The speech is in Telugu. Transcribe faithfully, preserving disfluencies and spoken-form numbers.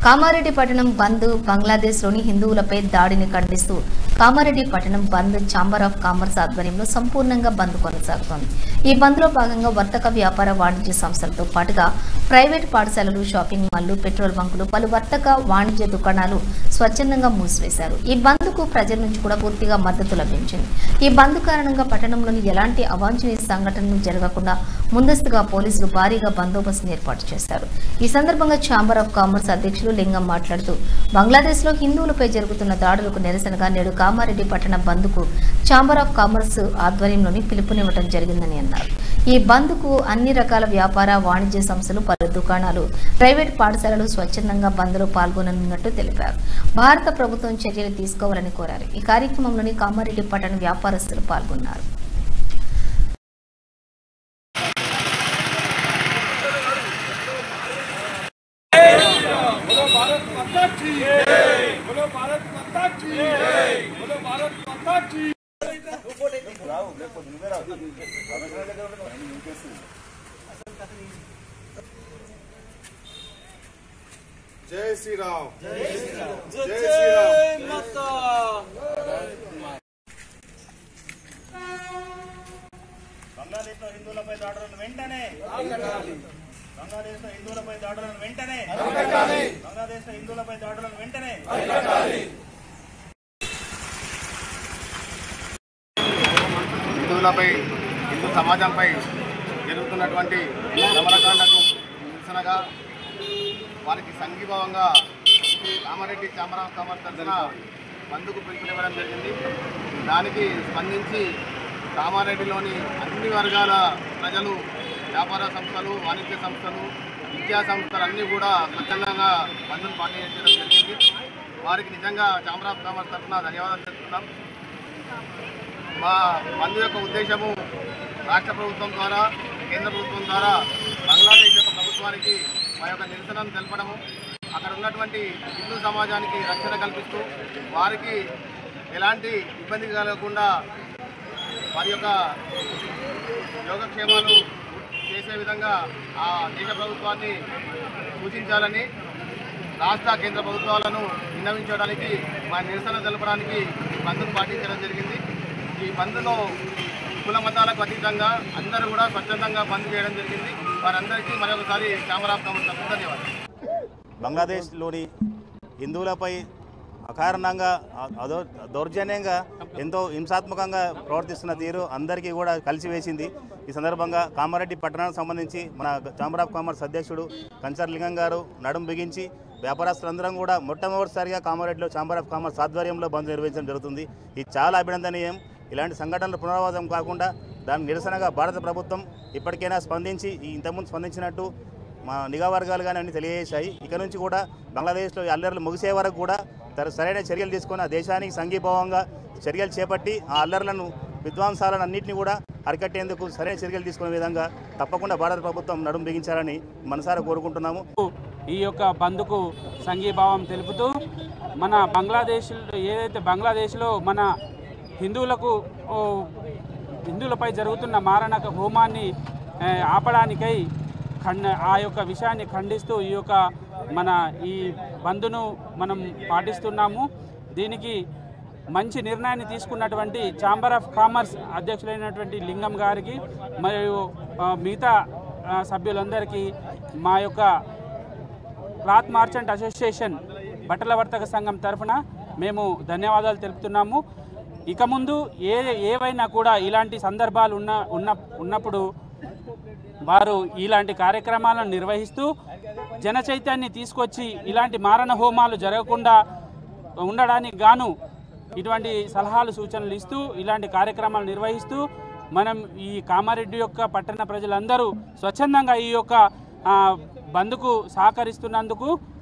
కామారెడ్డి పట్టణం బంద్ బంగ్లాదేశ్లోని హిందువులపై దాడిని ఖండిస్తూ కామారెడ్డి పట్టణం బంద్ ఛాంబర్ ఆఫ్ కామర్స్ ఆధ్వర్యంలో సంపూర్ణంగా బంద్ కొనసాగుతోంది. ఈ బంద్లో భాగంగా వర్తక వ్యాపార వాణిజ్య సంస్థలతో పాటుగా ప్రైవేట్ పాఠశాలలు, షాపింగ్ మాల్లు, పెట్రోల్ బంకులు, పలు వర్తక వాణిజ్య దుకాణాలు స్వచ్ఛందంగా మూసివేశారు. ఈ బంద్కు ప్రజల నుంచి కూడా పూర్తిగా మద్దతు లభించింది. ఈ బంద్ కారణంగా పట్టణంలోని ఎలాంటి అవాంఛనీయ సంఘటనలు జరగకుండా ముందస్తుగా పోలీసులు భారీగా బందోబస్తును ఏర్పాటు చేశారు. ఈ సందర్భంగా ఛాంబర్ ఆఫ్ కామర్స్ అధ్యక్షులు లింగం మాట్లాడుతూ బంగ్లాదేశ్లో హిందువులపై జరుగుతున్న దాడులకు నిరసనగా నేడు కామారెడ్డి పట్టణ బంద్కు ఛాంబర్ ఆఫ్ కామర్స్ ఆధ్వర్యంలోని పిలుపునివ్వడం జరిగిందని అన్నారు. ఈ బంద్కు అన్ని రకాల వ్యాపార వాణిజ్య సంస్థలు, పలు దుకాణాలు, ప్రైవేట్ పాఠశాలలు స్వచ్ఛందంగా బంద్లో పాల్గొననున్నట్టు తెలిపారు. భారత ప్రభుత్వం చర్యలు తీసుకోవాలని కోరారు. ఈ కార్యక్రమంలోని కామారెడ్డి పట్టణ వ్యాపారస్తులు పాల్గొన్నారు. जय श्री राम जय श्री राम जय श्री राम माता బంగ్లాదేశ్లో హిందువులపై దాడులను వెంటనే బంగ్లాదేశ్లో హిందువులపై దాడులను వెంటనే బంగ్లాదేశ్లో హిందువులపై దాడులను వెంటనే హిందువులపై హిందూ సమాజంపై జరుగుతున్నటువంటి దమనకాండకు నిరసనగా వారికి సంఘీభావంగా కామారెడ్డి ఛాంబర్ ఆఫ్ కామర్స్ తరఫున బంద్కు పిలుపునివ్వడం జరిగింది. దానికి స్పందించి కామారెడ్డిలోని అన్ని వర్గాల ప్రజలు, వ్యాపార సంస్థలు, వాణిజ్య సంస్థలు, విద్యా సంస్థలు అన్నీ కూడా స్వచ్ఛందంగా బంద్ను పాటించడం జరిగింది. వారికి నిజంగా ఛాంబర్ ఆఫ్ కామర్స్ తరఫున ధన్యవాదాలు తెలుపుతున్నాం. మా బంద్ యొక్క ఉద్దేశము రాష్ట్ర ప్రభుత్వం ద్వారా, కేంద్ర ప్రభుత్వం ద్వారా బంగ్లాదేశ్ యొక్క ప్రభుత్వానికి మా యొక్క నిరసనను తెలపడము, అక్కడ ఉన్నటువంటి హిందూ సమాజానికి రక్షణ కల్పిస్తూ వారికి ఎలాంటి ఇబ్బంది కలగకుండా వారి యొక్క యోగక్షేమాలు చేసే విధంగా ఆ దేశ ప్రభుత్వాన్ని సూచించాలని రాష్ట్ర కేంద్ర ప్రభుత్వాలను విన్నవించడానికి మా నిరసన తెలపడానికి ఈ బంద్ను పాటించడం జరిగింది. ఈ బంద్లో కుల మతాలకు అతీతంగా అందరూ కూడా స్వచ్ఛందంగా బంద్ చేయడం జరిగింది. వారందరికీ మరొకసారి ఛాంబర్ ఆఫ్ కామర్స్ తరఫున ధన్యవాదాలు. బంగ్లాదేశ్లోని హిందువులపై అకారణంగా దౌర్జన్యంగా ఎంతో హింసాత్మకంగా ప్రవర్తిస్తున్న తీరు అందరికీ కూడా కలిసివేసింది. ఈ సందర్భంగా కామారెడ్డి పట్టణానికి సంబంధించి మన ఛాంబర్ ఆఫ్ కామర్స్ అధ్యక్షుడు కంచర్ లింగం గారు నడుం బిగించి వ్యాపారస్తులందరం కూడా మొట్టమొదటిసారిగా కామారెడ్డిలో ఛాంబర్ ఆఫ్ కామర్స్ ఆధ్వర్యంలో బంద్ నిర్వహించడం జరుగుతుంది. ఇది చాలా అభినందనీయం. ఇలాంటి సంఘటనలు పునరావృతం కాకుండా దాని నిరసనగా భారత ప్రభుత్వం ఇప్పటికైనా స్పందించి ఇంతకుముందు స్పందించినట్టు మా నిఘా వర్గాలు కానీ అన్ని తెలియజేశాయి. ఇక నుంచి కూడా బంగ్లాదేశ్లో అల్లర్లు ముగిసే వరకు కూడా సరైన చర్యలు తీసుకొని ఆ దేశానికి సంఘీభావంగా చర్యలు చేపట్టి ఆ అల్లర్లను, విధ్వంసాలను అన్నింటినీ కూడా అరికట్టేందుకు సరైన చర్యలు తీసుకునే విధంగా తప్పకుండా భారత ప్రభుత్వం నడుం బిగించాలని మనసారా కోరుకుంటున్నాము. ఈ యొక్క బంద్కు సంఘీభావం తెలుపుతూ మన బంగ్లాదేశ్ ఏదైతే బంగ్లాదేశ్లో మన హిందువులకు హిందువులపై జరుగుతున్న మారణక హోమాన్ని ఆపడానికై ఖండ ఆ యొక్క విషయాన్ని ఖండిస్తూ ఈ యొక్క మన ఈ బంద్ను మనం పాటిస్తున్నాము. దీనికి మంచి నిర్ణయాన్ని తీసుకున్నటువంటి ఛాంబర్ ఆఫ్ కామర్స్ అధ్యక్షులైనటువంటి లింగం గారికి మరియు మిగతా సభ్యులందరికీ మా యొక్క క్లాత్ మార్చెంట్ అసోసియేషన్ బట్టల వర్తక సంఘం తరఫున మేము ధన్యవాదాలు తెలుపుతున్నాము. ఇక ముందు ఏ ఏవైనా కూడా ఇలాంటి సందర్భాలు ఉన్న ఉన్న ఉన్నప్పుడు వారు ఇలాంటి కార్యక్రమాలను నిర్వహిస్తూ జన చైతన్యాన్ని తీసుకొచ్చి ఇలాంటి మారణ హోమాలు జరగకుండా ఉండడానికి గాను ఇటువంటి సలహాలు, సూచనలు ఇస్తూ ఇలాంటి కార్యక్రమాలు నిర్వహిస్తూ మనం ఈ కామారెడ్డి యొక్క పట్టణ ప్రజలందరూ స్వచ్ఛందంగా ఈ యొక్క బంద్కు సహకరిస్తున్నందుకు